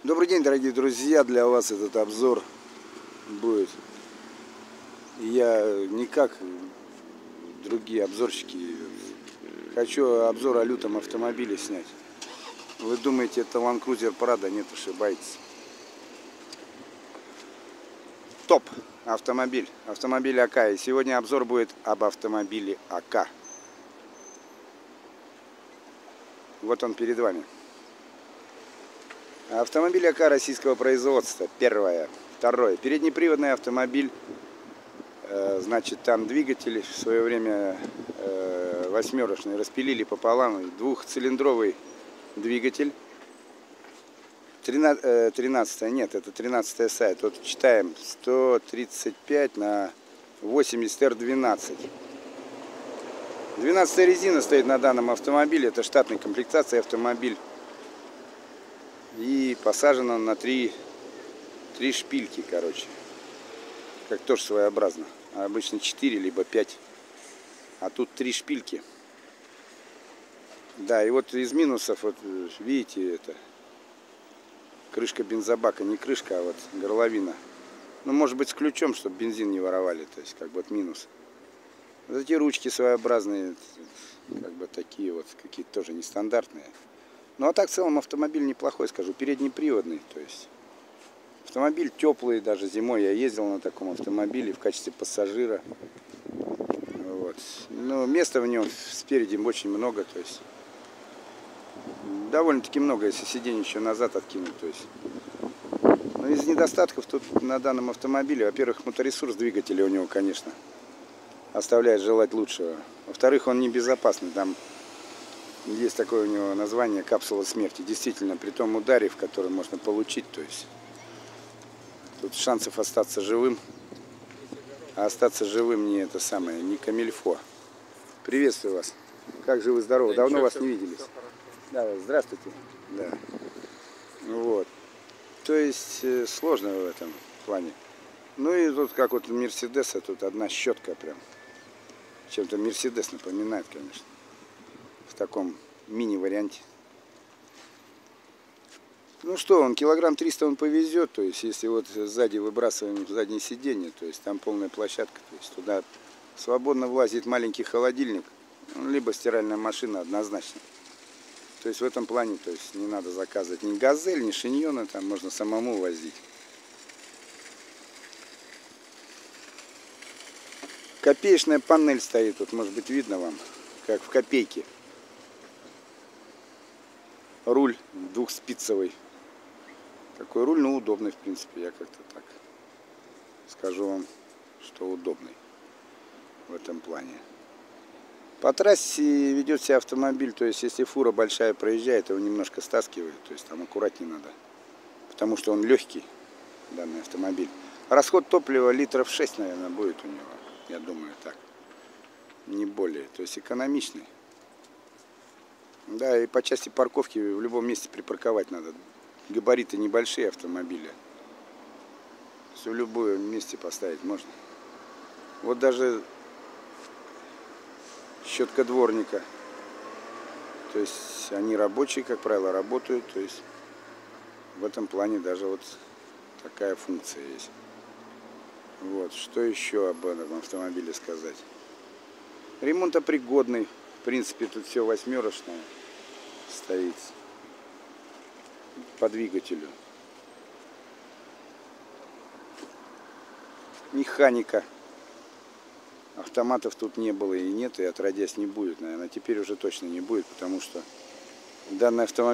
Добрый день, дорогие друзья! Для вас этот обзор будет. Я не как другие обзорщики. Хочу обзор о лютом автомобиле снять. Вы думаете, это Land Cruiser Prado? Нет, ошибаетесь. Топ автомобиль. Автомобиль АК. И сегодня обзор будет об автомобиле АК. Вот он перед вами. Автомобиль АК российского производства. Первое. Второе. Переднеприводный автомобиль. Значит, там двигатель в свое время восьмерочный распилили пополам. Двухцилиндровый двигатель. 13 нет, это 13 сайт. Вот читаем 135 на 80 R12. 12 резина стоит на данном автомобиле. Это штатной комплектации автомобиль. И посажен он на три шпильки, короче. Как тоже своеобразно. Обычно 4 либо 5. А тут 3 шпильки. Да, и вот из минусов, вот видите, это крышка бензобака. Не крышка, а вот горловина. Ну, может быть, с ключом, чтобы бензин не воровали. То есть, как бы, вот минус. Вот эти ручки своеобразные. Как бы такие вот, какие-то тоже нестандартные. Ну, а так, в целом, автомобиль неплохой, скажу. Переднеприводный, то есть. Автомобиль теплый, даже зимой я ездил на таком автомобиле в качестве пассажира. Вот. Но места в нем спереди очень много, то есть довольно-таки много, если сиденье еще назад откинуть. То есть. Но из недостатков тут на данном автомобиле, во-первых, моторесурс двигателя у него, конечно, оставляет желать лучшего. Во-вторых, он небезопасный. Там есть такое у него название — капсула смерти. Действительно, при том ударе, в который можно получить, то есть тут шансов остаться живым, а остаться живым не это самое, не камильфо. Приветствую вас. Как живы, здоровы? Давно вас не виделись. Да, здравствуйте. Да. Вот. То есть сложно в этом плане. Ну и тут как вот у Мерседеса, тут одна щетка прям. Чем-то Мерседес напоминает, конечно. В таком мини-варианте. Ну что, он килограмм 300 он повезет, то есть если вот сзади выбрасываем в заднее сиденье, то есть там полная площадка, то есть туда свободно влазит маленький холодильник, либо стиральная машина однозначно. То есть в этом плане, то есть не надо заказывать ни газель, ни шиньоны, там можно самому возить. Копеечная панель стоит, тут может быть видно вам, как в копейке. Руль двухспицевый. Такой руль, но удобный, в принципе, я как-то так скажу вам, что удобный в этом плане. По трассе ведет себя автомобиль, то есть если фура большая проезжает, его немножко стаскивает, то есть там аккуратнее надо, потому что он легкий, данный автомобиль. Расход топлива литров 6, наверное, будет у него, я думаю, так, не более, то есть экономичный. Да, и по части парковки в любом месте припарковать надо. Габариты небольшие автомобиля. Все в любом месте поставить можно. Вот даже щетка дворника. То есть они рабочие, как правило, работают. То есть в этом плане даже вот такая функция есть. Вот. Что еще об этом автомобиле сказать? Ремонтопригодный. В принципе, тут все восьмерочное стоит по двигателю. Механика. Автоматов тут не было и нет, и отродясь не будет, наверное. Теперь уже точно не будет, потому что данный автомобиль